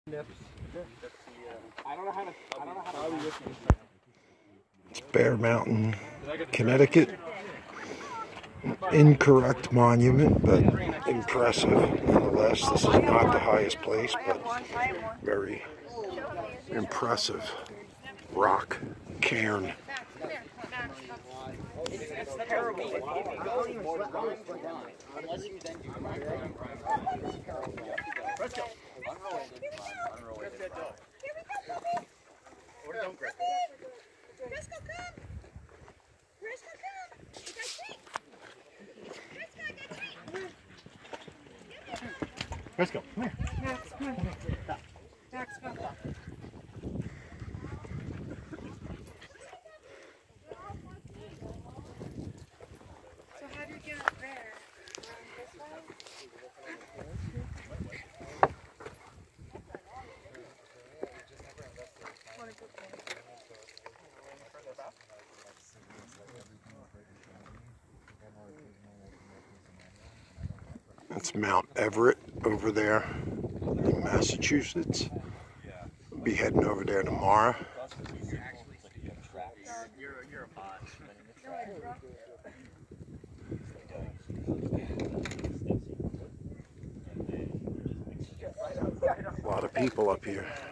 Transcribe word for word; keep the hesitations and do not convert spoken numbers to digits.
It's Bear Mountain, Connecticut. Incorrect monument, but impressive nonetheless. This is not the highest place, but very impressive rock cairn. Let's go. Come here. Max, come on. Max, come on. So how do you get up there? Um, this way? That's Mount Everett over there in Massachusetts. We'll be heading over there tomorrow. A lot of people up here.